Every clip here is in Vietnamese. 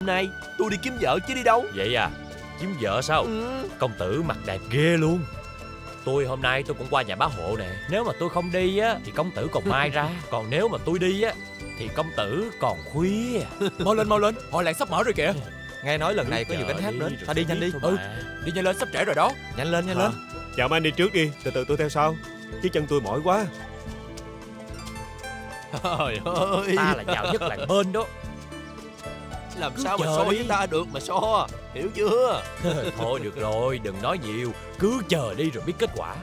này tôi đi kiếm vợ chứ đi đâu. Vậy à? Kiếm vợ sao? Công tử mặt đẹp ghê luôn. Hôm nay tôi cũng qua nhà bá hộ nè. Nếu mà tôi không đi á thì công tử còn mai ra. Còn nếu mà tôi đi á thì công tử còn khuya. Mau lên, hội làng sắp mở rồi kìa. Nghe nói lần này có nhiều gánh hát đến. Thôi đi nhanh đi. Đi nhanh lên, sắp trễ rồi đó. Nhanh lên. Chào anh đi trước đi, từ từ tôi theo sau. Chứ chân tôi mỏi quá. Trời ơi, Ta là giàu nhất làng bên đó. làm Cứ sao mà chờ so đi. với ta được mà so, hiểu chưa? Thôi được rồi, đừng nói nhiều. Cứ chờ đi rồi biết kết quả.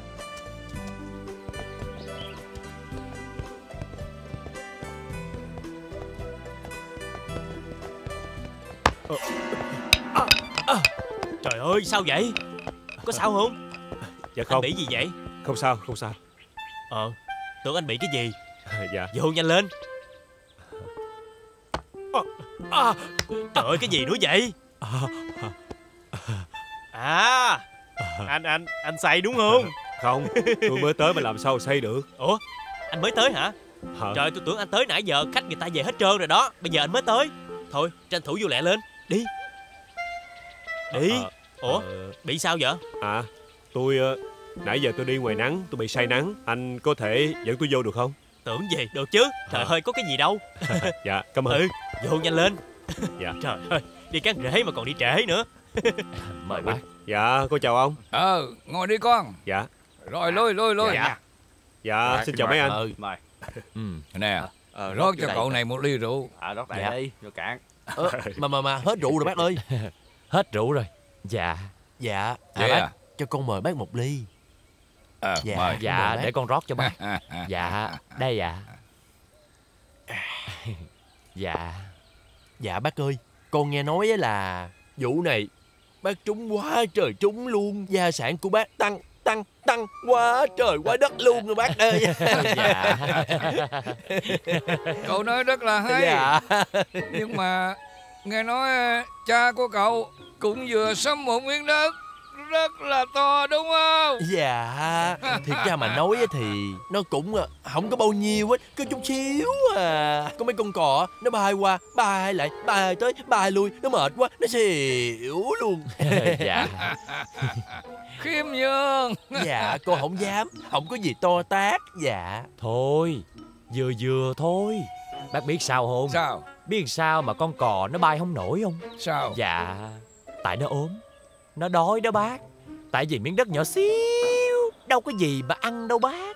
Trời ơi, sao vậy? Có sao không? Dạ Anh không, bị gì vậy? không sao. Tưởng anh bị cái gì? Dạ. Vô nhanh lên. Trời ơi, cái gì nữa vậy? Anh say đúng không? Không, tôi mới tới mà làm sao say được. Ủa, anh mới tới hả? Trời, tôi tưởng anh tới nãy giờ, khách người ta về hết trơn rồi đó. Bây giờ anh mới tới. Thôi, tranh thủ vô lẹ lên. Đi. Ủa, bị sao vậy? Tôi nãy giờ tôi đi ngoài nắng, tôi bị say nắng. Anh có thể dẫn tôi vô được không? Tưởng gì, được chứ. Trời ơi, có cái gì đâu. Dạ, cảm ơn. Vô nhanh lên. Dạ. Trời ơi, đi cán rễ mà còn đi trễ nữa. Mời bác. Dạ, cô chào ông. Ngồi đi con. Dạ. Rồi, lôi. Dạ, xin chào mấy anh. Mời. Nè, rót cho cậu này một ly rượu. Rót đầy đi, vô cạn. Mà hết rượu rồi bác ơi. Hết rượu rồi. Dạ. Dạ, Vậy bác, cho con mời bác một ly. Mời. Dạ, để con rót cho bác. Dạ, đây ạ. Dạ. Dạ bác ơi, con nghe nói là vụ này bác trúng quá trời trúng luôn. Gia sản của bác tăng quá trời quá đất luôn rồi bác ơi. Dạ. Cậu nói rất là hay. Dạ. Nhưng mà nghe nói cha của cậu cũng vừa sắm một miếng đất rất là to đúng không? Dạ, thiệt ra mà nói thì nó cũng không có bao nhiêu hết, có chút xíu à. Có mấy con cò nó bay qua, bay lại, bay tới, bay lui, nó mệt quá, nó xỉu luôn. Dạ. Khiêm nhường. Dạ, con không dám, không có gì to tát. Dạ. Thôi, vừa thôi. Bác biết sao không? Sao? Biết sao mà con cò nó bay không nổi không? Sao? Dạ, tại nó ốm. Nó đói đó bác. Tại vì miếng đất nhỏ xíu, đâu có gì mà ăn đâu bác.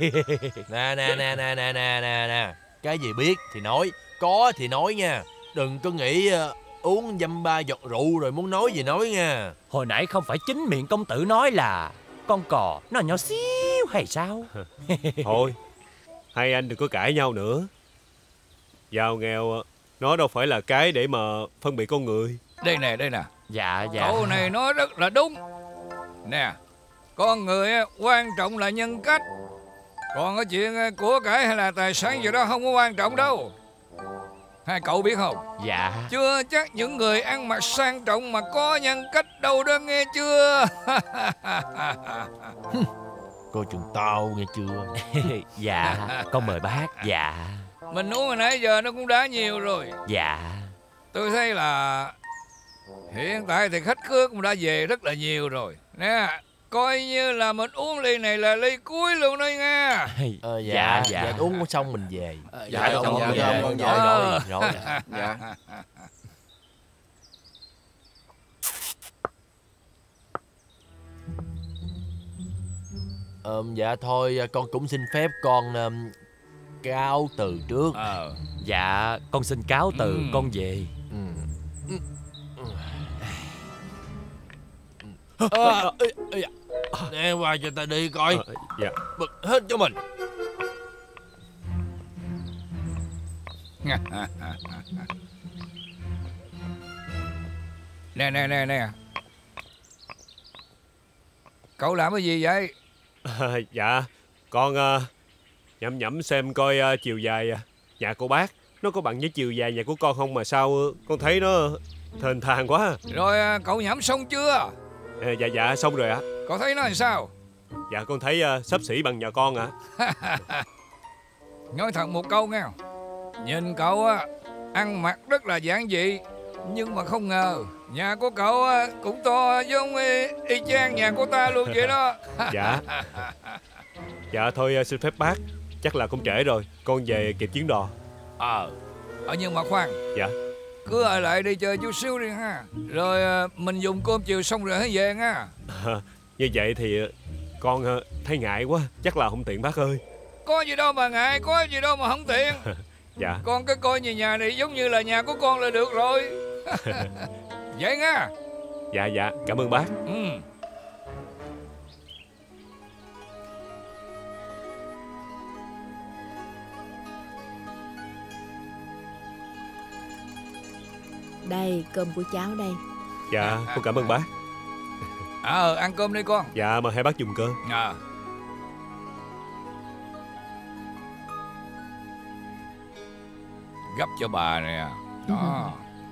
Nè. Cái gì biết thì nói, có thì nói nha. Đừng có nghĩ uống dăm ba giọt rượu rồi muốn nói gì nói nha. Hồi nãy không phải chính miệng công tử nói là con cò nó nhỏ xíu hay sao? Thôi, hai anh đừng có cãi nhau nữa. Giàu nghèo nó đâu phải là cái để mà phân biệt con người. Đây nè. Dạ. Cậu này nói rất là đúng. Nè, con người quan trọng là nhân cách. Còn cái chuyện của cải hay là tài sản gì đó không có quan trọng đâu. Hai cậu biết không? Dạ. Chưa chắc những người ăn mặc sang trọng mà có nhân cách đâu đó nghe chưa? Coi chừng tao nghe chưa. Dạ, con mời bác. Dạ. Mình uống hồi nãy giờ nó cũng đã nhiều rồi. Dạ. Tôi thấy là hiện tại thì khách khứa cũng đã về rất là nhiều rồi. Nè, coi như là mình uống ly này là ly cuối luôn đó nha. Dạ, uống xong mình về. Dạ, xong rồi, Rồi. Dạ. Dạ thôi, con cũng xin phép con cáo từ trước. Dạ, con xin cáo từ, con về. Nè, qua cho ta đi coi. Dạ. Bực hết cho mình. Nè. Cậu làm cái gì vậy? Dạ, con nhẩm xem coi chiều dài nhà cô bác nó có bằng với chiều dài nhà của con không mà sao con thấy nó thênh thang quá. Rồi cậu nhẩm xong chưa? Dạ xong rồi ạ. Cậu thấy nó làm sao? Dạ con thấy xấp xỉ bằng nhà con ạ. Nói thật một câu nghe. Nhìn cậu ăn mặc rất là giản dị, Nhưng mà không ngờ nhà của cậu cũng to giống y chang nhà của ta luôn vậy đó. Dạ. Dạ thôi xin phép bác, chắc là cũng trễ rồi, con về kịp chuyến đò. Nhưng mà khoan. Dạ. Cứ ở lại đi chơi chút xíu đi ha. Rồi mình dùng cơm chiều xong rồi hãy về nha. Như vậy thì con thấy ngại quá, chắc là không tiện bác ơi. Có gì đâu mà ngại, có gì đâu mà không tiện. Dạ. Con cứ coi như nhà này giống như là nhà của con là được rồi. Vậy nha. Dạ dạ, cảm ơn bác. Đây, cơm của cháu đây. Dạ, con cảm ơn bác. Ăn cơm đi con. Dạ, mời hai bác dùng cơm. Gấp cho bà nè. Đó.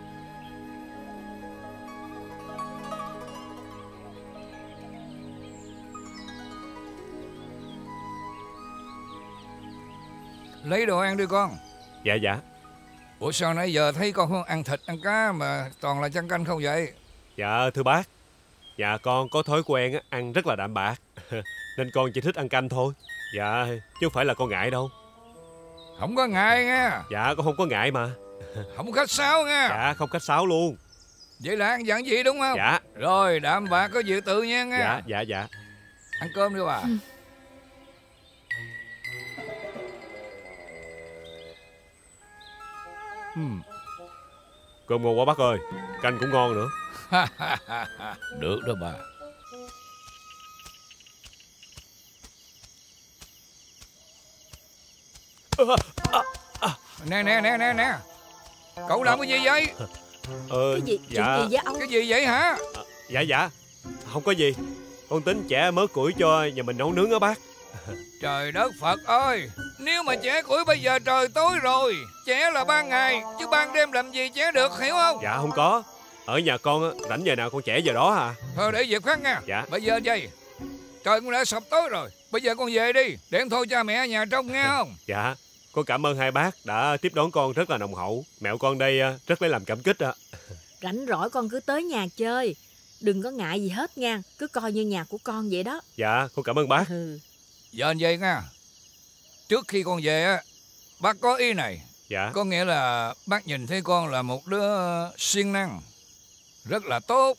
Lấy đồ ăn đi con. Dạ dạ. Ủa sao nãy giờ thấy con không ăn thịt ăn cá mà toàn là chăn canh không vậy? Dạ thưa bác, dạ con có thói quen ăn rất là đạm bạc nên con chỉ thích ăn canh thôi. Dạ chứ không phải là con ngại đâu. Không có ngại nha. Dạ con không có ngại mà. Không khách sáo nha. Dạ không khách sáo luôn. Vậy là ăn dặn gì đúng không? Dạ. Rồi đạm bạc có dự tự nha nghe. Dạ dạ dạ. Ăn cơm đi bà. Cơm ngon quá bác ơi, canh cũng ngon nữa. Được đó bà. Nè. Cậu làm cái gì vậy? Cái gì? Dạ. Chuyện gì vậy ông? Cái gì vậy hả? Dạ không có gì. Con tính chẻ mớ củi cho nhà mình nấu nướng á bác. Trời đất Phật ơi, nếu mà chẻ củi bây giờ trời tối rồi. Chẻ là ban ngày, chứ ban đêm làm gì chẻ được, hiểu không? Dạ không có. Ở nhà con rảnh giờ nào con chẻ giờ đó à. Thôi để việc khác nha. Dạ. Bây giờ vậy, trời cũng đã sập tối rồi. Bây giờ con về đi, để em thôi cha mẹ ở nhà trông nghe không? Dạ. Con cảm ơn hai bác đã tiếp đón con rất là nồng hậu. Mẹo con đây rất lấy làm cảm kích ạ. Rảnh rỗi con cứ tới nhà chơi. Đừng có ngại gì hết nha. Cứ coi như nhà của con vậy đó. Dạ con cảm ơn bác. Giờ vậy nha. Trước khi con về á, bác có ý này. Dạ. Có nghĩa là bác nhìn thấy con là một đứa siêng năng, rất là tốt.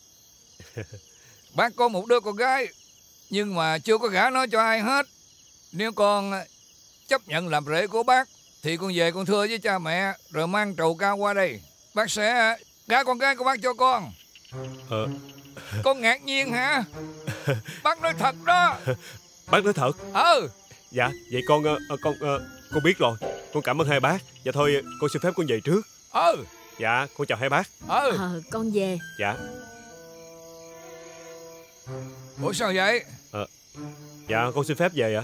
Bác có một đứa con gái, nhưng mà chưa có gả nó cho ai hết. Nếu con chấp nhận làm rể của bác thì con về con thưa với cha mẹ, rồi mang trầu cao qua đây. Bác sẽ gả con gái của bác cho con. Con ngạc nhiên hả? Bác nói thật đó. Bác nói thật? Dạ vậy con biết rồi. Con cảm ơn hai bác. Dạ thôi con xin phép con về trước. Dạ con chào hai bác. Con về. Dạ. Ủa sao vậy? Dạ con xin phép về ạ.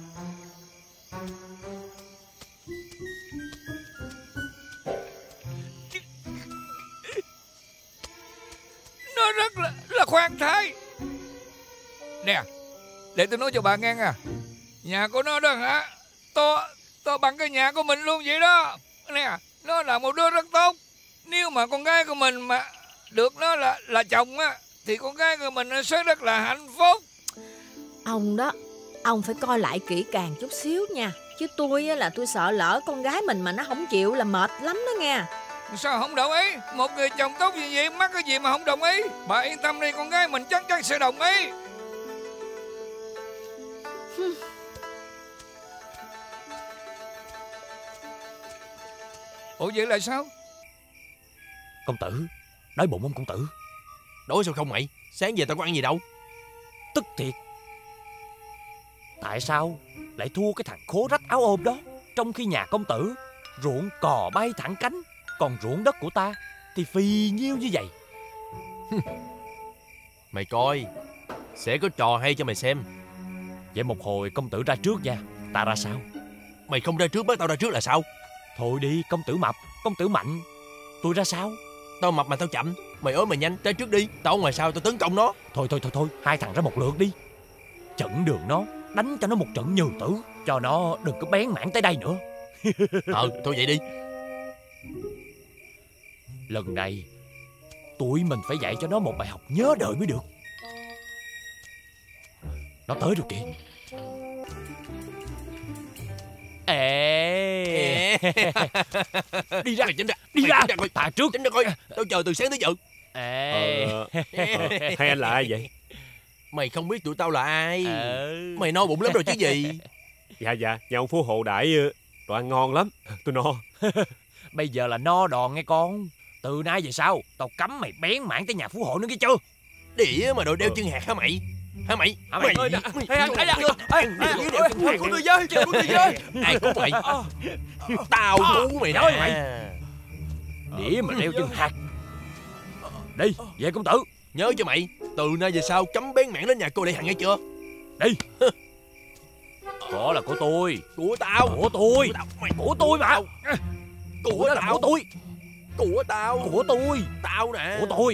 Nó rất là khoan thai. Nè, để tôi nói cho bà nghe nha. Nhà của nó đó hả, to bằng cái nhà của mình luôn vậy đó. Nè, nó là một đứa rất tốt. Nếu mà con gái của mình mà được nó là chồng á, thì con gái của mình sẽ rất là hạnh phúc. Ông đó, ông phải coi lại kỹ càng chút xíu nha. Chứ tôi sợ lỡ con gái mình mà nó không chịu là mệt lắm đó nha. Sao không đồng ý? Một người chồng tốt như vậy mắc cái gì mà không đồng ý? Bà yên tâm đi, con gái mình chắc chắn sẽ đồng ý. Ủa vậy là sao? Công tử, đói bụng không công tử? Đói sao không mày? Sáng giờ tao có ăn gì đâu. Tức thiệt. Tại sao lại thua cái thằng khố rách áo ôm đó? Trong khi nhà công tử ruộng cò bay thẳng cánh, còn ruộng đất của ta thì phì nhiêu như vậy. Mày coi, sẽ có trò hay cho mày xem. Vậy một hồi công tử ra trước nha. Ta ra sau? Mày không ra trước bắt tao ra trước là sao? Thôi đi, công tử mập, công tử mạnh, tôi ra sau. Tao mập mà tao chậm, mày ốm mày nhanh, ra trước đi. Tao ở ngoài sau tao tấn công nó. Thôi, hai thằng ra một lượt đi. Chặn đường nó, đánh cho nó một trận nhừ tử, cho nó đừng có bén mảng tới đây nữa. Thôi vậy đi. Lần này tụi mình phải dạy cho nó một bài học nhớ đời mới được. Nó tới rồi kìa. Ê. Đi ra. Đi ra. Thà trước. Tránh ra coi. Tao chờ từ sáng tới giờ. Hai anh là ai vậy? Mày không biết tụi tao là ai. Mày no bụng lắm rồi chứ gì. Dạ, nhà ông Phú Hộ đãi đồ ăn ngon lắm. Tôi no. Bây giờ là no đòn nghe con. Từ nay về sau tao cấm mày bén mảng tới nhà Phú Hộ nữa nghe chưa? Đĩa mà đội đeo chân hạt hả mày? Hả mày? Mày ơi, của tôi với. Ai cứu mày? Tao cứu mày đó mày. Đĩa mà đeo chân hạt. Đi về công tử. Nhớ cho mày, từ nay về sau cấm bén mảng đến nhà cô để Hằng nghe chưa? Đi. Đó là của tôi. Của tao. Của tôi. Của tôi mà. Của tao. Của tôi. Của tao. Của tôi. Tao nè. Của tôi.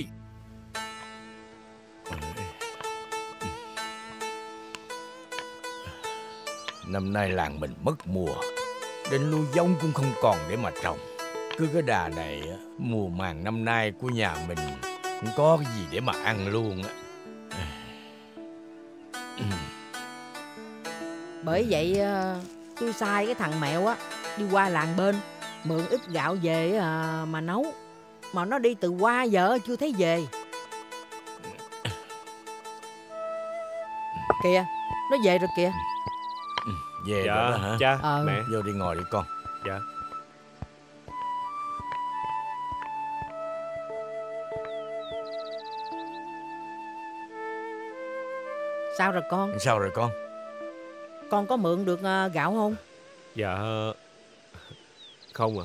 Năm nay làng mình mất mùa, đến nuôi giống cũng không còn để mà trồng. Cứ cái đà này, mùa màng năm nay của nhà mình không có cái gì để mà ăn luôn á. Bởi vậy tôi sai cái thằng Mẹo á đi qua làng bên mượn ít gạo về mà nấu. Mà nó đi từ qua giờ chưa thấy về. Kìa, nó về rồi kìa. Về Dạ, rồi đó hả? cha, mẹ. Vô đi ngồi đi con. Dạ. Sao rồi con? Sao rồi con? Con có mượn được gạo không? Dạ, không ạ.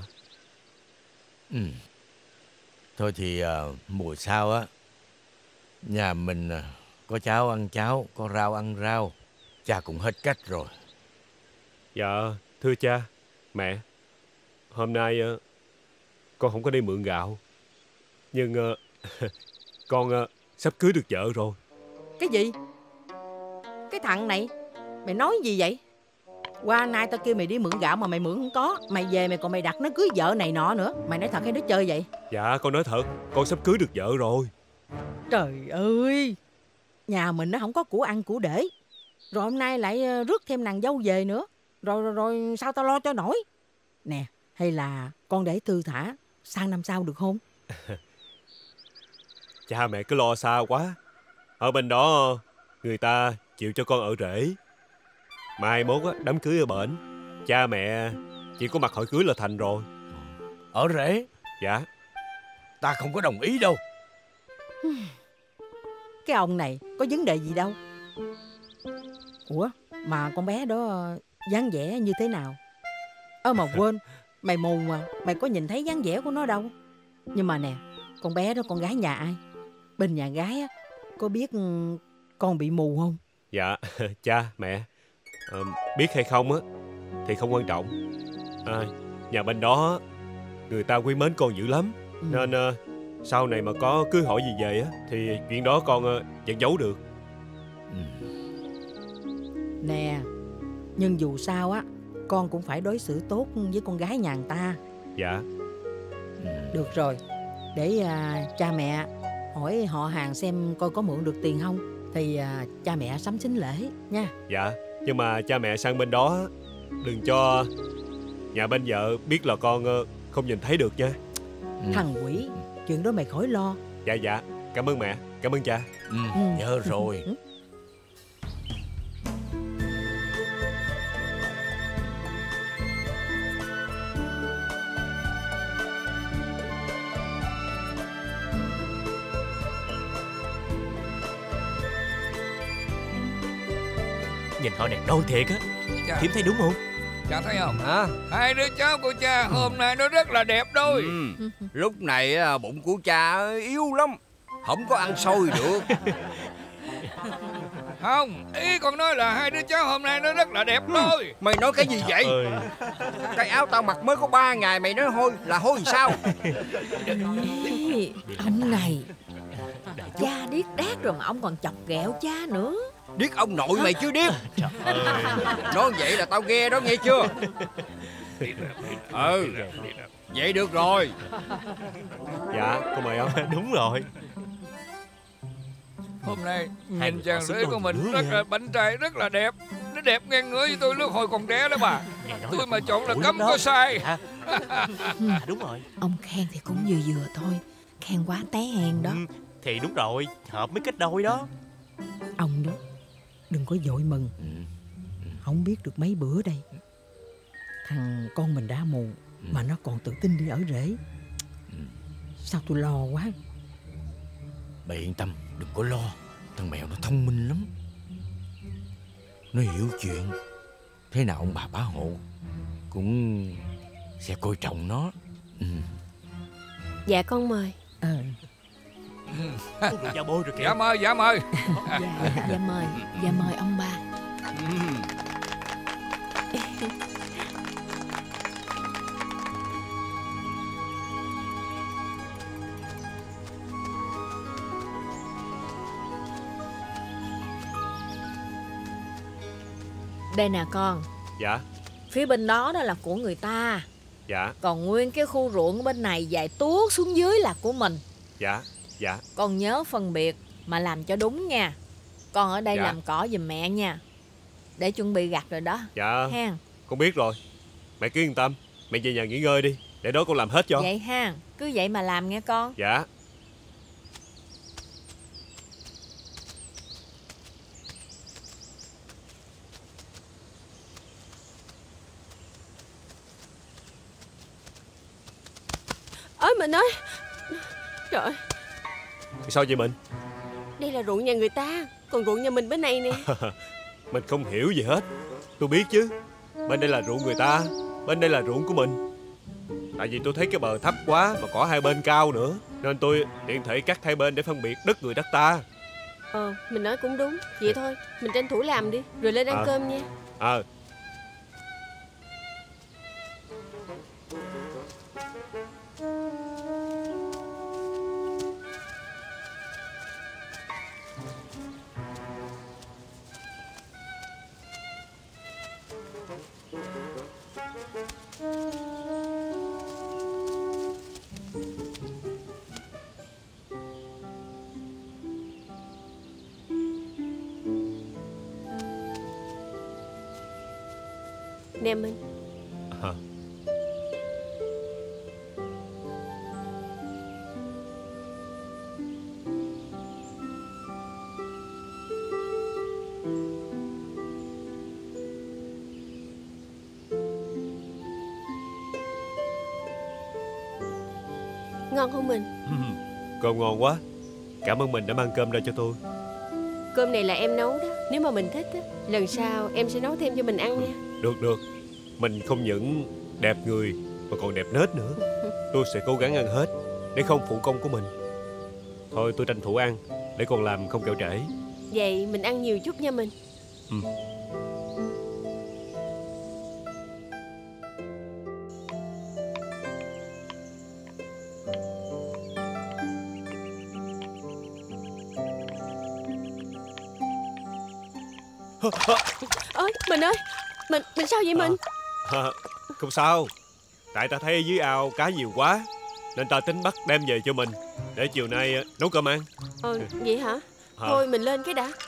Thôi thì mùa sau á, nhà mình có cháo ăn cháo, có rau ăn rau. Cha cũng hết cách rồi. Dạ, thưa cha, mẹ. Hôm nay con không có đi mượn gạo. Nhưng con sắp cưới được vợ rồi. Cái gì? Cái thằng này, mày nói gì vậy? Qua nay tao kêu mày đi mượn gạo mà mày mượn không có. Mày về mày còn mày đặt nó cưới vợ này nọ nữa. Mày nói thật hay nói chơi vậy? Dạ, con nói thật, con sắp cưới được vợ rồi. Trời ơi, nhà mình nó không có của ăn của để. Rồi hôm nay lại rước thêm nàng dâu về nữa. Rồi sao tao lo cho nổi? Nè, hay là con để thư thả sang năm sau được không? Cha mẹ cứ lo xa quá. Ở bên đó người ta chịu cho con ở rể. Mai mốt á, đám cưới ở bển, cha mẹ chỉ có mặt hỏi cưới là thành rồi. Ở rể? Dạ. Ta không có đồng ý đâu. Cái ông này có vấn đề gì đâu. Ủa, mà con bé đó dáng vẻ như thế nào? Mà quên, mày mù mà, mày có nhìn thấy dáng vẻ của nó đâu. Nhưng mà nè, con bé đó con gái nhà ai? Bên nhà gái á, có biết con bị mù không? Dạ, cha, mẹ, biết hay không á thì không quan trọng. Nhà bên đó người ta quý mến con dữ lắm. Nên sau này mà có cưới hỏi gì về á thì chuyện đó con vẫn giấu được. Nè, nhưng dù sao á, con cũng phải đối xử tốt với con gái nhà người ta. Dạ. Được rồi, để cha mẹ hỏi họ hàng xem coi có mượn được tiền không. Thì cha mẹ sắm sính lễ nha. Dạ, nhưng mà cha mẹ sang bên đó đừng cho nhà bên vợ biết là con không nhìn thấy được nha. Thằng quỷ, chuyện đó mày khỏi lo. Dạ, cảm ơn mẹ, cảm ơn cha. Nhớ rồi. Nhìn họ đẹp đôi thiệt á. Thím thấy đúng không? Cha thấy không? Hả? Hai đứa cháu của cha hôm nay nó rất là đẹp đôi. Lúc này bụng của cha yếu lắm, không có ăn xôi được. Không, ý con nói là hai đứa cháu hôm nay nó rất là đẹp đôi. Mày nói cái gì vậy? Cái áo tao mặc mới có 3 ngày mày nói hôi là hôi làm sao? Ông này, cha điếc đát rồi mà ông còn chọc ghẹo cha nữa. Điếc ông nội mày chứ điếc. Nói vậy là tao nghe đó nghe chưa? Vậy được rồi. Dạ, con mời ông. Đúng rồi. Hôm nay Hai nhìn người chàng họ xứng rể của đôi mình nữa rất nha. là bánh trai, rất là đẹp. Nó đẹp ngang ngửa với tôi lúc hồi còn trẻ đó bà. Nghe nói Tôi mà chọn là phụ cấm lắm có đó. sai. Đúng rồi. Ông khen thì cũng vừa vừa thôi. Khen quá té hèn đó. Thì đúng rồi, hợp mới kết đôi đó. Ông đó, đừng có vội mừng. Không biết được mấy bữa đây, thằng con mình đã mù mà nó còn tự tin đi ở rể. Sao tôi lo quá. Bà yên tâm, đừng có lo. Thằng mèo nó thông minh lắm. Nó hiểu chuyện. Thế nào ông bà bá hộ cũng sẽ coi trọng nó. Dạ con mời. Ôi, rồi da bôi rồi kìa. Dạ mời, dạ mời. Dạ mời ông ba. Đây nè con. Dạ. Phía bên đó đó là của người ta. Dạ. Còn nguyên cái khu ruộng ở bên này dài tuốt xuống dưới là của mình. Dạ. Dạ. Con nhớ phân biệt mà làm cho đúng nha. Con ở đây Dạ. làm cỏ giùm mẹ nha. Để chuẩn bị gặt rồi đó. Dạ. Ha. Con biết rồi. Mẹ cứ yên tâm. Mẹ về nhà nghỉ ngơi đi. Để đó con làm hết cho. Vậy ha. Cứ vậy mà làm nghe con. Dạ. Ơi mình ơi. Trời ơi, Sao vậy mình? đây là ruộng nhà người ta, còn ruộng nhà mình bên này nè. Mình không hiểu gì hết. Tôi biết chứ. Bên đây là ruộng người ta, bên đây là ruộng của mình. Tại vì tôi thấy cái bờ thấp quá mà cỏ hai bên cao nữa, nên tôi tiện thể cắt hai bên để phân biệt đất người đất ta. Mình nói cũng đúng. Vậy thôi, mình tranh thủ làm đi, rồi lên ăn cơm nha. Nè mình. Ngon không mình? Cơm ngon quá. Cảm ơn mình đã mang cơm ra cho tôi. Cơm này là em nấu đó. Nếu mà mình thích á, lần sau em sẽ nấu thêm cho mình ăn nha. Được. Mình không những đẹp người mà còn đẹp nết nữa. Tôi sẽ cố gắng ăn hết để không phụ công của mình. Thôi tôi tranh thủ ăn để còn làm không kẹo trễ. Vậy mình ăn nhiều chút nha mình. Ơi mình ơi, mình sao vậy mình? Không sao. Tại ta thấy ở dưới ao cá nhiều quá, nên ta tính bắt đem về cho mình, để chiều nay nấu cơm ăn. Vậy hả? Thôi mình lên cái đã.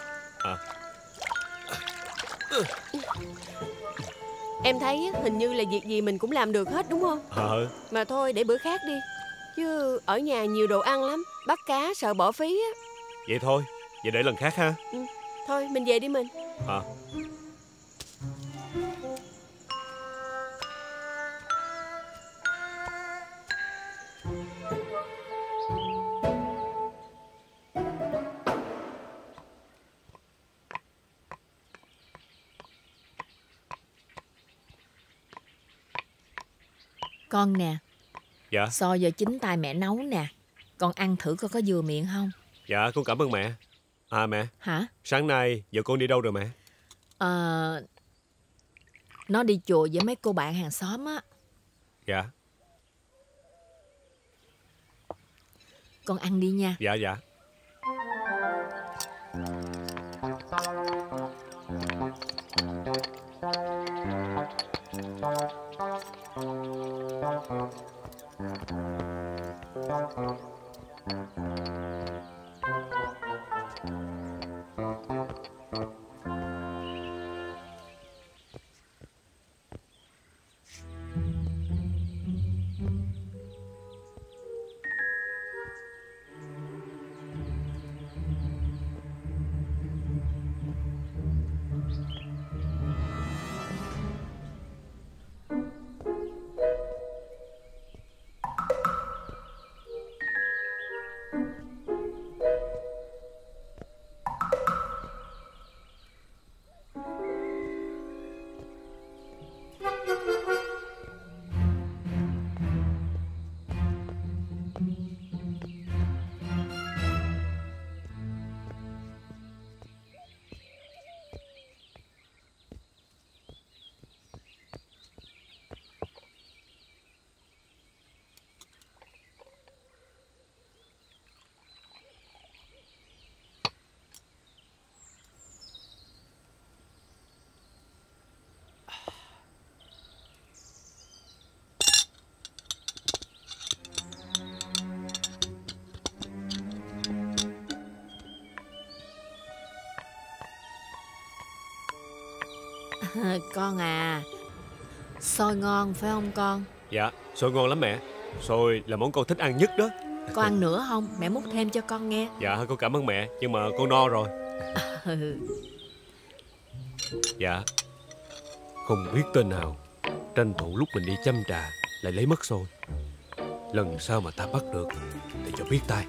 Em thấy hình như là việc gì mình cũng làm được hết đúng không? Mà thôi để bữa khác đi. Chứ ở nhà nhiều đồ ăn lắm, bắt cá sợ bỏ phí á. Vậy thôi, vậy để lần khác ha. Thôi mình về đi mình. Con nè. Dạ. So giờ chính tay mẹ nấu nè. Con ăn thử coi có vừa miệng không? Dạ con cảm ơn mẹ. Mẹ. Hả? Sáng nay vợ con đi đâu rồi mẹ? Nó đi chùa với mấy cô bạn hàng xóm á. Dạ. Con ăn đi nha. Dạ. Con à, xôi ngon phải không con? Dạ, xôi ngon lắm mẹ. Xôi là món con thích ăn nhất đó. Con ăn nữa không? Mẹ múc thêm cho con nghe. Dạ, con cảm ơn mẹ, nhưng mà con no rồi. Dạ, không biết tên nào tranh thủ lúc mình đi chăm trà lại lấy mất xôi. Lần sau mà ta bắt được thì cho biết tay.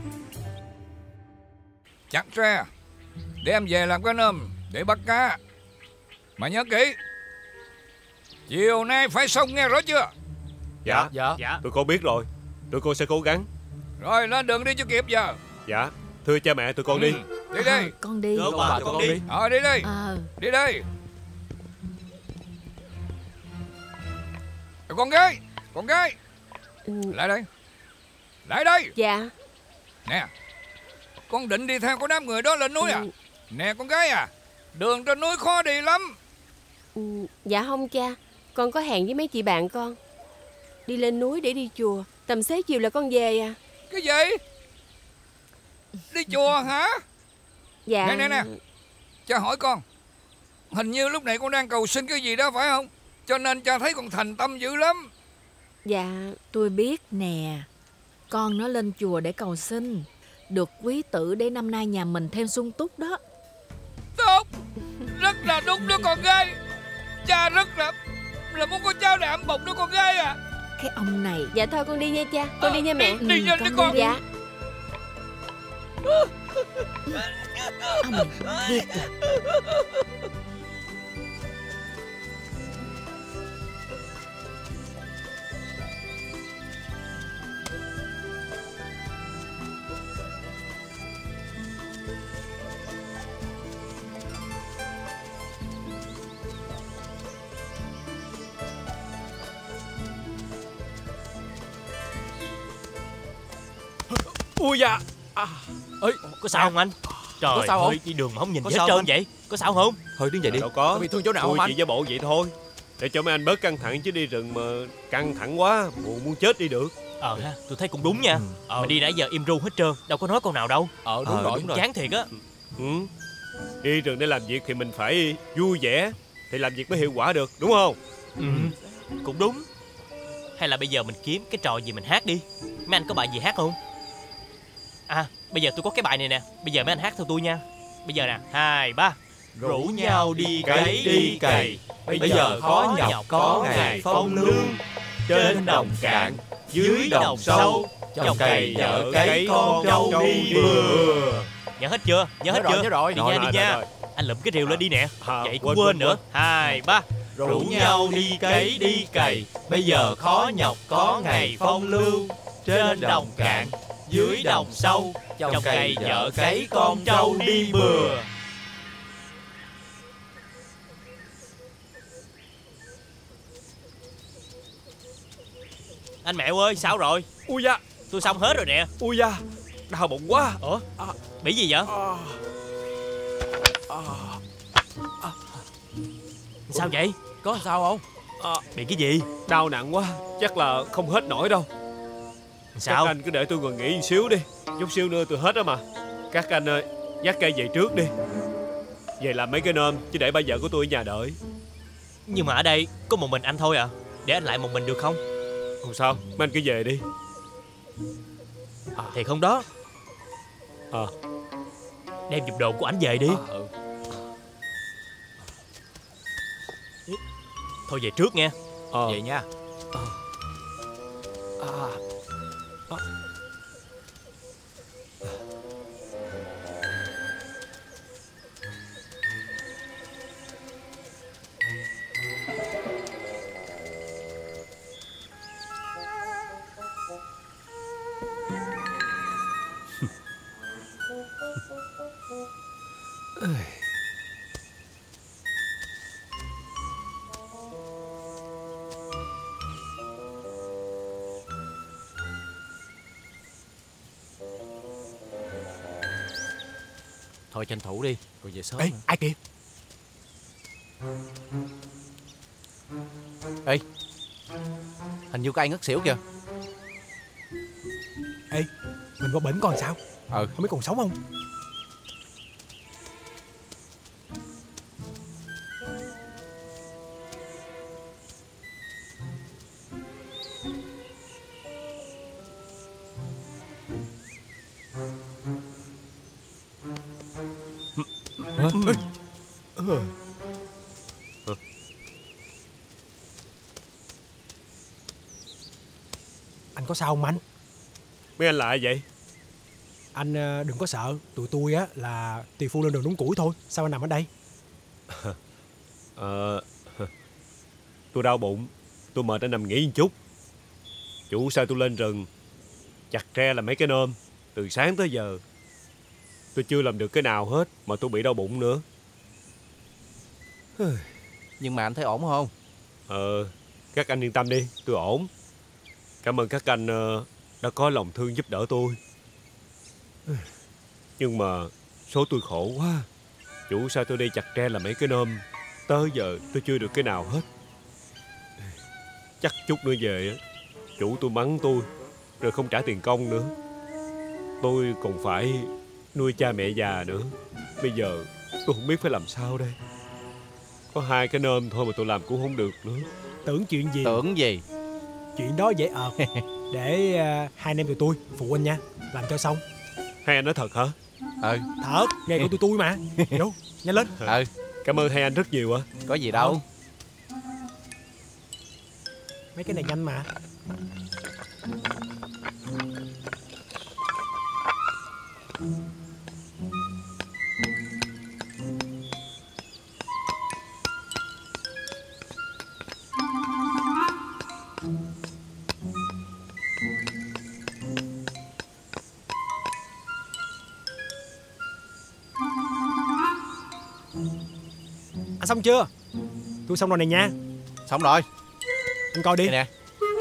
Chặt tre, để em về làm cái nơm để bắt cá. Mà nhớ kỹ, chiều nay phải xong nghe rõ chưa? Dạ, tụi con biết rồi. Tụi con sẽ cố gắng. Rồi lên đường đi cho kịp giờ. Dạ, thưa cha mẹ, tụi con đi. Đi đi. Con đi. Tụi con đi. Đi đi. Đi đi. Con gái. Lại đây. Lại đây. Dạ. Nè, con định đi theo con đám người đó lên núi à? Nè con gái à, đường trên núi khó đi lắm. Dạ không cha, con có hẹn với mấy chị bạn con. Đi lên núi để đi chùa, tầm xế chiều là con về à. Cái gì? Đi chùa hả? Dạ. Nè, cha hỏi con, hình như lúc này con đang cầu xin cái gì đó phải không? Cho nên cha thấy con thành tâm dữ lắm. Dạ. Tôi biết nè, con nó lên chùa để cầu xin được quý tử để năm nay nhà mình thêm sung túc đó. Tốt, rất là đúng đó con gái. Cha rất là muốn con cháu đảm bụng đó con gái à. Cái ông này. Dạ thôi con đi nha cha. Con đi nha mẹ. Đi nhanh đi con. Dạ. Ông này thiệt là. Ui da. Ơi, có sao không anh? Trời sao ơi, không? đi đường mà không nhìn Có gì hết sao trơn không? vậy? Có sao không? Thôi đứng dậy đi. Đâu có. Bị thương chỗ nào không Tôi anh? chỉ giả bộ vậy thôi, để cho mấy anh bớt căng thẳng, chứ đi rừng mà căng thẳng quá muốn chết đi được. Ha, tôi thấy cũng đúng nha. Mà đi nãy giờ im ru hết trơn, đâu có nói câu nào đâu. Đúng rồi. Chán thiệt á. Đi rừng để làm việc thì mình phải vui vẻ thì làm việc mới hiệu quả được, đúng không? Cũng đúng. Hay là bây giờ mình kiếm cái trò gì mình hát đi. Mấy anh có bài gì hát không? À, bây giờ tôi có cái bài này nè. Bây giờ mấy anh hát theo tôi nha. Bây giờ nè, 2, 3. Rủ nhau đi cấy đi cày, bây giờ khó nhọc có ngày phong lương. Trên đồng cạn, dưới đồng sâu, trồng cày vợ cấy con trâu đi bừa. Nhớ hết chưa? Nhớ hết chưa? Nhớ rồi. Đi nha, đi nha. Anh lụm cái rìu lên đi nè. Vậy cũng quên nữa. 2, 3. Rủ nhau đi cấy đi cày, bây giờ khó nhọc có ngày phong lưu. Trên đồng cạn, dưới đồng sâu, trồng cày vợ cấy con trâu đi bừa. Anh Mẹo ơi, sao rồi? Ui da. Tôi xong hết rồi nè. Ui da, đau bụng quá. Ủa? Bị gì vậy? Sao vậy? Có sao không? Bị cái gì? Đau nặng quá, chắc là không hết nổi đâu. Sao? Các anh cứ để tôi ngồi nghỉ một xíu đi. Chút xíu nữa tôi hết đó mà. Các anh dắt cây về trước đi. Về làm mấy cái nôm, chứ để bà vợ của tôi ở nhà đợi. Nhưng mà ở đây có một mình anh thôi à. Để anh lại một mình được không? Không sao, mấy anh cứ về đi. Thiệt không đó? Đem giùm đồ của anh về đi. Thôi về trước nha. Vậy nha. Thôi tranh thủ đi, rồi về sớm. Ê, ai kìa? Ê, hình như có ai ngất xỉu kìa. Ê, mình qua bển coi sao? Không biết còn sống không? Anh có sao không anh? Mấy anh lại vậy? Anh đừng có sợ, tụi tôi á là tỳ phu lên đường đúng củi thôi. Sao anh nằm ở đây? Tôi đau bụng, tôi mệt anh nằm nghỉ một chút. Chủ sai tôi lên rừng chặt tre làm mấy cái nôm từ sáng tới giờ. Tôi chưa làm được cái nào hết mà tôi bị đau bụng nữa. Nhưng mà anh thấy ổn không? Các anh yên tâm đi, tôi ổn. Cảm ơn các anh đã có lòng thương giúp đỡ tôi. Nhưng mà số tôi khổ quá. Chủ sai tôi đi chặt tre làm mấy cái nôm, tới giờ tôi chưa được cái nào hết. Chắc chút nữa về chủ tôi mắng tôi, rồi không trả tiền công nữa. Tôi còn phải nuôi cha mẹ già nữa. Bây giờ tôi không biết phải làm sao đây. Có 2 cái nôm thôi mà tôi làm cũng không được nữa. Tưởng chuyện gì? Tưởng gì? Chuyện đó dễ ợt. Để hai anh em tụi tôi phụ anh nha, làm cho xong. Hai anh nói thật hả? Thật, nghề của tụi tôi mà. Vô, nhanh lên. Cảm ơn hai anh rất nhiều ạ. Có gì đâu. Mấy cái này nhanh mà. Anh xong chưa? Tôi xong rồi này nha. Xong rồi. Anh coi đi. Đây nè.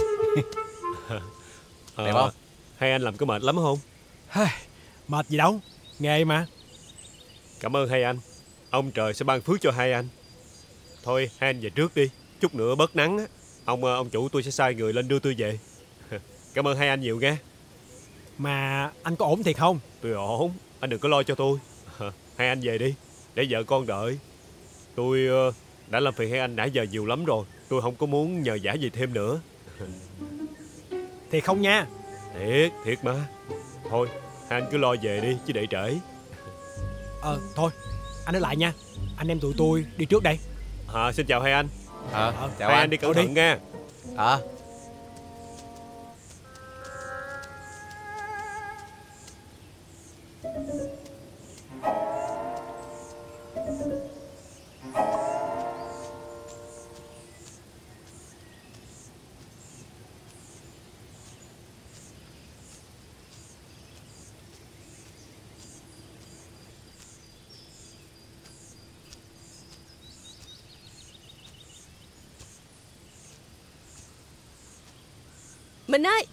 Đẹp không? Hai anh làm có mệt lắm không? Mệt gì đâu, nghề mà. Cảm ơn hai anh. Ông trời sẽ ban phước cho hai anh. Thôi hai anh về trước đi, chút nữa bớt nắng á, ông chủ tôi sẽ sai người lên đưa tôi về. Cảm ơn hai anh nhiều nghe. Mà anh có ổn thiệt không? Tôi ổn, anh đừng có lo cho tôi. Hai anh về đi, để vợ con đợi. Tôi đã làm phiền hai anh nãy giờ nhiều lắm rồi. Tôi không có muốn nhờ vả gì thêm nữa. Thiệt không nha? Thiệt mà. Thôi hai anh cứ lo về đi chứ để trễ. Thôi anh ở lại nha. Anh em tụi tôi đi trước đây. Xin chào hai anh. Chào hai anh đi cẩn thận nha. Mình ơi.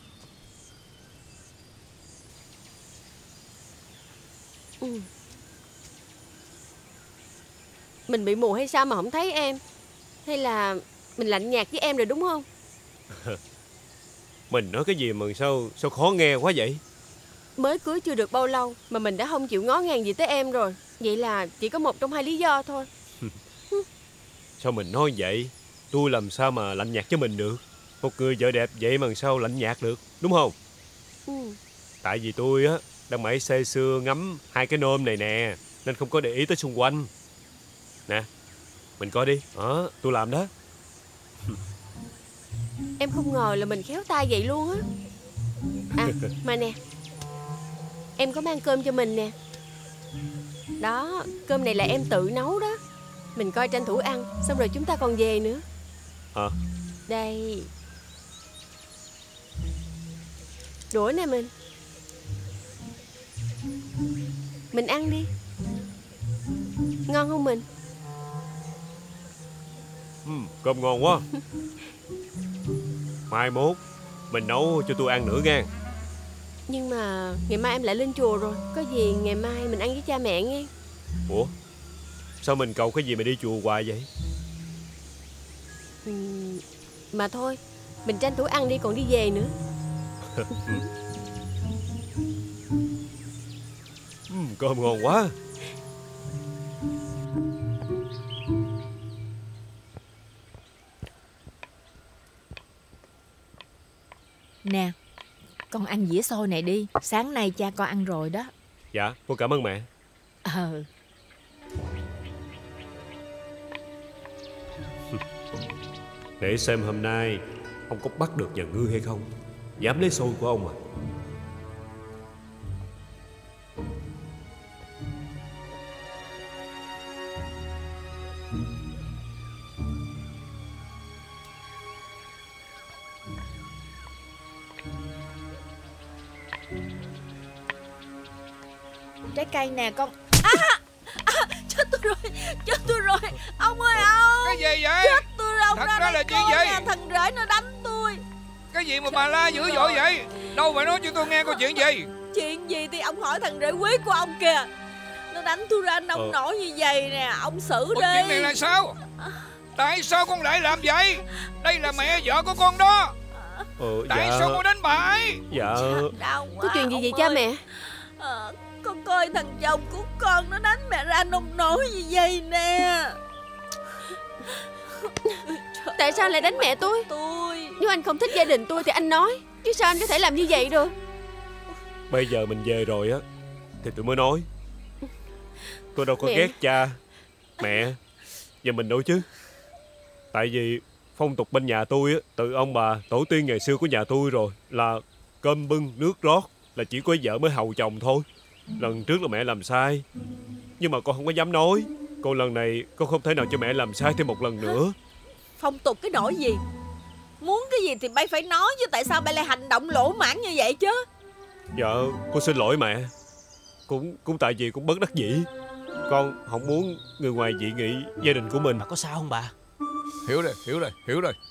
Mình bị mù hay sao mà không thấy em? Hay là mình lạnh nhạt với em rồi đúng không? Mình nói cái gì mà sao khó nghe quá vậy? Mới cưới chưa được bao lâu mà mình đã không chịu ngó ngàng gì tới em rồi. Vậy là chỉ có một trong hai lý do thôi. Sao mình nói vậy? Tôi làm sao mà lạnh nhạt với mình được? Một người vợ đẹp vậy mà sao lạnh nhạt được, đúng không? Tại vì tôi á đang mải say sưa ngắm hai cái nôm này nè, nên không có để ý tới xung quanh. Nè, mình coi đi. Tôi làm đó. Em không ngờ là mình khéo tay vậy luôn á. À mà nè, em có mang cơm cho mình nè. Đó, cơm này là em tự nấu đó. Mình coi tranh thủ ăn, xong rồi chúng ta còn về nữa. Đây. Đũa nè mình. Mình ăn đi. Ngon không mình? Cơm ngon quá. Mai mốt mình nấu cho tôi ăn nữa nghe. Nhưng mà ngày mai em lại lên chùa rồi. Có gì ngày mai mình ăn với cha mẹ nghe. Ủa, sao mình cầu cái gì mà đi chùa hoài vậy? Mà thôi, mình tranh thủ ăn đi còn đi về nữa. Cơm ngon quá. Nè, con ăn dĩa xôi này đi. Sáng nay cha con ăn rồi đó. Dạ, con cảm ơn mẹ. Để xem hôm nay ông có bắt được nhà ngươi hay không. Dám lấy xôi của ông à? Trái cây nè con. Chết tôi rồi. Ông ơi ông. Cái gì vậy? Chết tôi rồi. Ông thật ra là chuyện gì? Thằng rể nó đánh tôi. Cái gì mà bà la dữ dội vậy? Đâu phải nói cho tôi nghe câu chuyện gì? Chuyện gì thì ông hỏi thằng rể quý của ông kìa. Nó đánh tôi ra nông nổi như vậy nè. Ông xử đi. Chuyện này là sao? Tại sao con lại làm vậy? Đây là mẹ vợ của con đó. Tại sao con đánh bà ấy? Dạ. Có chuyện gì vậy cha mẹ? Con coi thằng chồng của con nó đánh mẹ ra nông nổi như vậy nè. Tại sao lại đánh mẹ tôi? Nếu anh không thích gia đình tôi thì anh nói. Chứ sao anh có thể làm như vậy được? Bây giờ mình về rồi á thì tôi mới nói. Tôi đâu có Mẹ. ghét cha, mẹ và mình đâu chứ. Tại vì phong tục bên nhà tôi á, từ ông bà tổ tiên ngày xưa của nhà tôi rồi, là cơm bưng nước rót là chỉ có vợ mới hầu chồng thôi. Lần trước là mẹ làm sai, nhưng mà con không có dám nói. Còn lần này con không thể nào cho mẹ làm sai thêm một lần nữa. Phong tục cái nỗi gì? Muốn cái gì thì bay phải nói chứ. Tại sao bay lại hành động lỗ mãng như vậy chứ? Dạ, con xin lỗi mẹ. Cũng tại vì cũng bất đắc dĩ. Con không muốn người ngoài dị nghị gia đình của mình. Bà có sao không bà? Hiểu rồi.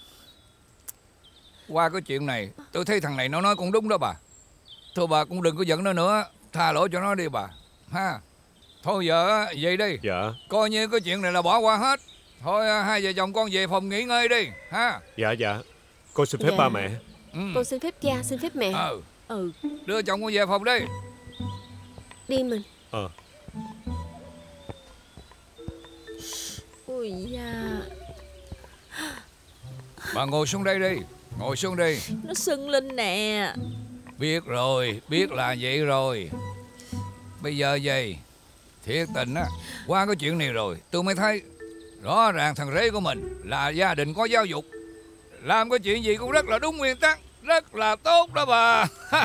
Qua cái chuyện này tôi thấy thằng này nó nói cũng đúng đó bà. Thôi bà cũng đừng có giận nó nữa. Tha lỗi cho nó đi bà ha. Thôi giờ vậy đi. Dạ. Coi như cái chuyện này là bỏ qua hết. Thôi hai vợ chồng con về phòng nghỉ ngơi đi ha. Dạ. Con xin phép ba mẹ. Con xin phép cha, xin phép mẹ. Đưa chồng con về phòng đi. Đi mình. Ui da. Bà ngồi xuống đây đi. Ngồi xuống đi. Nó sưng lên nè. Biết rồi, biết là vậy rồi. Bây giờ vậy, thiệt tình á, qua cái chuyện này rồi tôi mới thấy rõ ràng thằng rể của mình là gia đình có giáo dục. Làm cái chuyện gì cũng rất là đúng nguyên tắc, rất là tốt đó bà.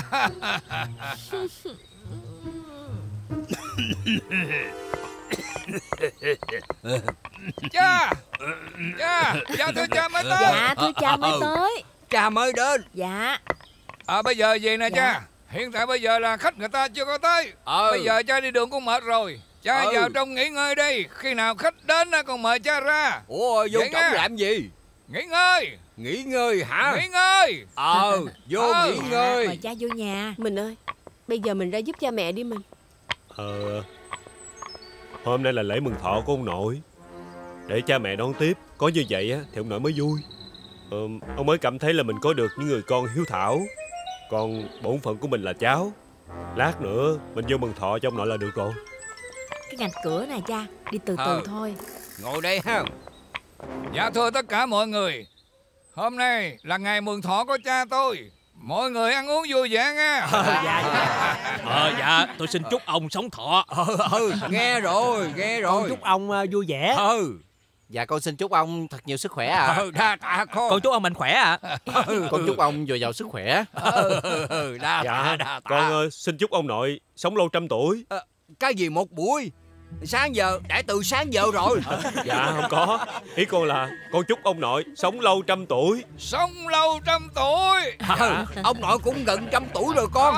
Cha thưa cha mới tới. Dạ thưa cha mới tới. Cha mới đến. Dạ. Bây giờ vậy nè cha. Hiện tại bây giờ là khách người ta chưa có tới. Bây giờ cha đi đường cũng mệt rồi. Cha vào trong nghỉ ngơi đi. Khi nào khách đến con mời cha ra. Ủa vô trỏng làm gì? Nghỉ ngơi. Nghỉ ngơi hả? Nghỉ ngơi. Vô nghỉ ngơi. Mời cha vô nhà. Mình ơi, bây giờ mình ra giúp cha mẹ đi mình. Hôm nay là lễ mừng thọ của ông nội. Để cha mẹ đón tiếp. Có như vậy á thì ông nội mới vui. Ông mới cảm thấy là mình có được những người con hiếu thảo. Còn bổn phận của mình là cháu. Lát nữa mình vô mừng thọ cho ông nội là được rồi. Cái ngạch cửa này cha, đi từ từ thôi. Ngồi đây ha. Dạ thưa tất cả mọi người, hôm nay là ngày mừng thọ của cha tôi. Mọi người ăn uống vui vẻ nha. Dạ tôi xin chúc ông sống thọ. Nghe rồi. Con chúc ông vui vẻ. Dạ con xin chúc ông thật nhiều sức khỏe ạ. Đa tạ con. Con chúc ông mạnh khỏe ạ. Con chúc ông dồi dào sức khỏe. Đa tạ. Con xin chúc ông nội sống lâu trăm tuổi. Cái gì một buổi? Sáng giờ, đã từ sáng giờ rồi. Dạ không có. Ý con là con chúc ông nội sống lâu trăm tuổi. Sống lâu trăm tuổi. Ông nội cũng gần trăm tuổi rồi con.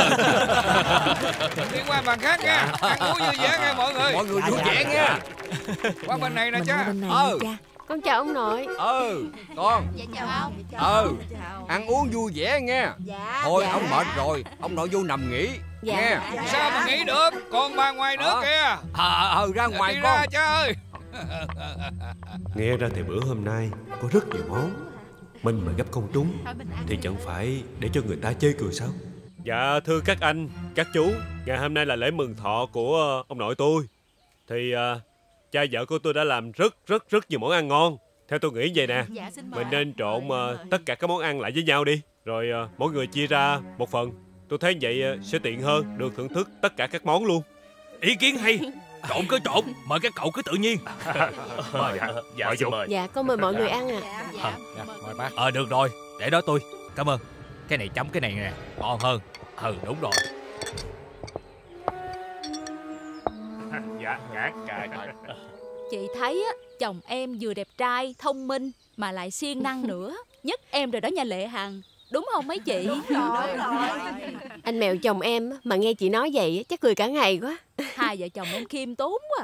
Đi qua bàn khác nha. Ăn uống vui vẻ nha mọi người. Mọi người vui vẻ nha. Qua bên này nè Mình cha. qua bên này nha cha. Con chào ông nội. Con. Dạ chào ông. Ăn uống vui vẻ nha. Dạ. Thôi ông mệt rồi, ông nội vô nằm nghỉ. Dạ. Nghe. Sao mà nghĩ được? Con ba ngoài nước kìa. Ra ngoài Đi con. ra cha ơi. Nghe ra thì bữa hôm nay có rất nhiều món. Mình mà gấp công trúng thì chẳng phải để cho người ta chê cười sao? Dạ thưa các anh, các chú, ngày hôm nay là lễ mừng thọ của ông nội tôi. Thì cha vợ của tôi đã làm rất nhiều món ăn ngon. Theo tôi nghĩ vậy nè, Dạ xin mời. mình nên trộn tất cả các món ăn lại với nhau đi. Rồi mỗi người chia ra một phần. Tôi thấy vậy sẽ tiện hơn, được thưởng thức tất cả các món luôn. Ý kiến hay. Trộn cứ trộn, mời các cậu cứ tự nhiên. Dạ xin mời. Dạ con mời mọi người ăn ạ. Dạ. Mời bác. Được rồi, để đó tôi. Cảm ơn. Cái này chấm cái này nè, ngon hơn. Đúng rồi. Dạ, Chị thấy á, chồng em vừa đẹp trai, thông minh mà lại siêng năng nữa. Nhất em rồi đó nha Lệ Hằng. Đúng không mấy chị? Đúng rồi. Anh mèo chồng em mà nghe chị nói vậy chắc cười cả ngày quá. Hai vợ chồng em khiêm tốn quá.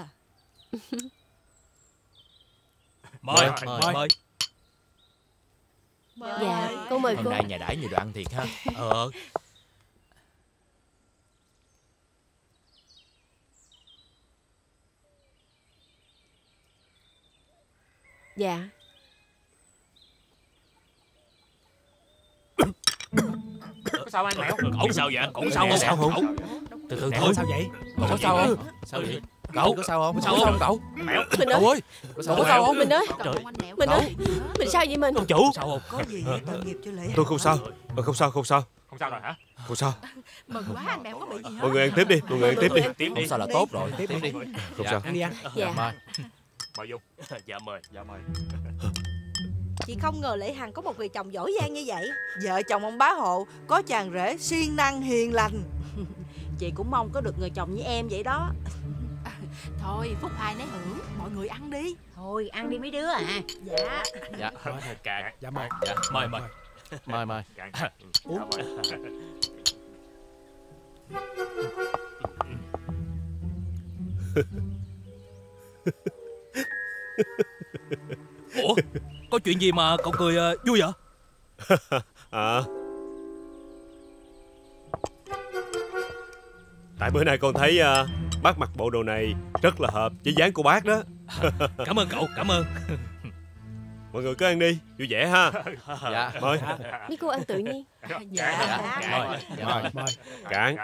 Mời. Dạ con mời Hôm cô. nay nhà đãi nhiều đồ ăn thiệt ha. Dạ. Sao anh mèo? Cậu sao vậy? Cậu sao không? Sao không? Từ từ thôi. Sao vậy? Cậu có sao không? Sao vậy? Cậu có sao không? Sao không cậu? Mình Cậu ơi. ơi, cậu có sao không? Mình ơi. Mình ơi. Mình sao vậy mình? Ông chủ. Sao không? Có gì tội nghiệp cho Lệ Hằng. Tôi không sao. Không sao. Không sao rồi hả? Không sao. Mừng quá anh mèo có bị gì hết. Mọi người ăn tiếp đi. Mọi người ăn tiếp đi. Không sao là tốt rồi. Tiếp đi. Không sao. Ăn đi ăn. Dạ. Mời vô. Dạ mời. Chị không ngờ Lệ Hằng có một người chồng giỏi giang như vậy. Vợ chồng ông bá hộ có chàng rể siêng năng hiền lành. Chị cũng mong có được người chồng như em vậy đó. Thôi phúc ai nấy hưởng. Mọi người ăn đi. Thôi ăn đi mấy đứa à. Dạ. Dạ. Cạn. Dạ mời. Mời. Uống. Ủa? Có chuyện gì mà cậu cười vui vậy? Tại bữa nay con thấy bác mặc bộ đồ này rất là hợp với dáng của bác đó. Cảm ơn cậu, cảm ơn. Mọi người cứ ăn đi, vui vẻ ha. Dạ. Mời. Mấy cô ăn tự nhiên. Dạ. Mời. Cạn.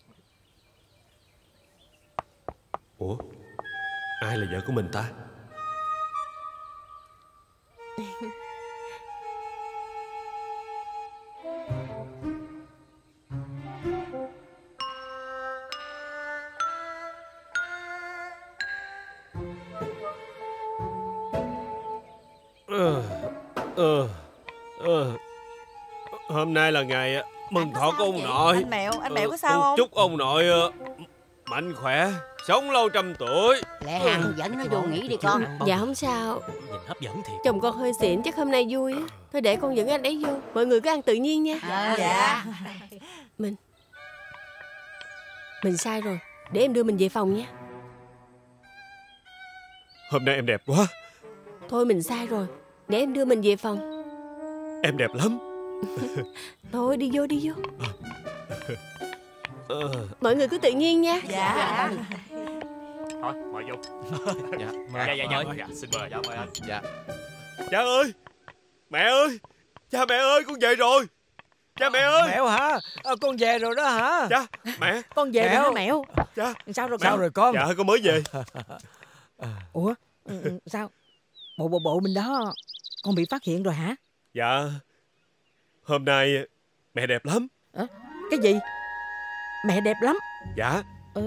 Ủa? Ai là vợ của mình ta? Hôm nay là ngày mừng thọ của ông nội. Anh mèo có sao không? Chúc ông nội mạnh khỏe, sống lâu trăm tuổi. Lệ Hằng dẫn nó vô nghỉ đi con. Dạ không sao. Nhìn hấp dẫn thiệt. Chồng con hơi xỉn chắc hôm nay vui á. Thôi để con dẫn anh ấy vô. Mọi người cứ ăn tự nhiên nha. Dạ. Mình sai rồi. Để em đưa mình về phòng nha. Hôm nay em đẹp quá. Thôi mình sai rồi. Để em đưa mình về phòng. Em đẹp lắm. Thôi đi vô. Mọi người cứ tự nhiên nha. Dạ. Thôi, mời vô. Dạ. Dạ, Xin mời. Dạ mời anh. Dạ. Cha ơi, Mẹ ơi, cha mẹ ơi, con về rồi. Cha mẹ ơi. Mẹo hả? Con về rồi đó hả? Cha, mẹ. Con về rồi hả Mẹo? Cha. Sao rồi Sao con? rồi con? Dạ con mới về. Ủa, sao? Bộ mình đó con bị phát hiện rồi hả? Dạ, hôm nay mẹ đẹp lắm. Cái gì? Mẹ đẹp lắm? Dạ.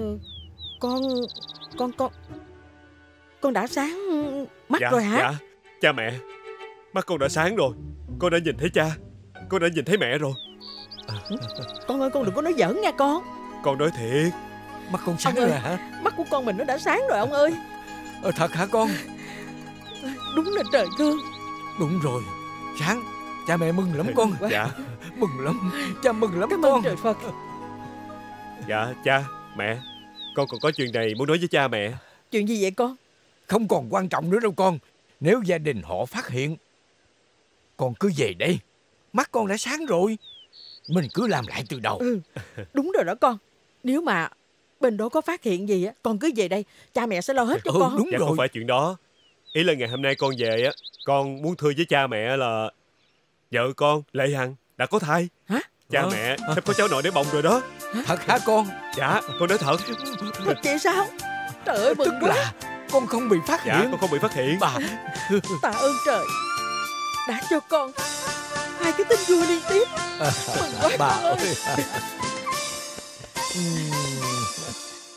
Con đã sáng mắt Dạ, rồi hả? dạ. Cha mẹ, mắt con đã sáng rồi. Con đã nhìn thấy cha. Con đã nhìn thấy mẹ rồi. Con ơi, con đừng có nói giỡn nha con. Con nói thiệt. Mắt con sáng Ông ơi, rồi hả? mắt của con mình nó đã sáng rồi ông ơi. Thật hả con? Đúng là trời thương. Đúng rồi, sáng. Cha mẹ mừng lắm con. Dạ. Mừng lắm. Cha mừng lắm Cảm con. ơn trời Phật. Dạ, cha, mẹ. Con còn có chuyện này muốn nói với cha mẹ. Chuyện gì vậy con? Không còn quan trọng nữa đâu con. Nếu gia đình họ phát hiện, con cứ về đây. Mắt con đã sáng rồi. Mình cứ làm lại từ đầu. Đúng rồi đó con. Nếu mà bên đó có phát hiện gì á, con cứ về đây, cha mẹ sẽ lo hết cho con. Đúng dạ, rồi. không phải chuyện đó. Ý là ngày hôm nay con về á, con muốn thưa với cha mẹ là vợ con, Lệ Hằng, đã có thai. Hả? Cha mẹ sắp có cháu nội để bồng rồi đó. Thật hả con? Dạ, con nói thật. Thật vậy sao? Trời ơi, mừng quá. Là con không bị phát Dạ, hiện. con không bị phát hiện. Bà. Tạ ơn trời đã cho con hai cái tin vui liên tiếp. Mừng quá Bà con ơi. ơi.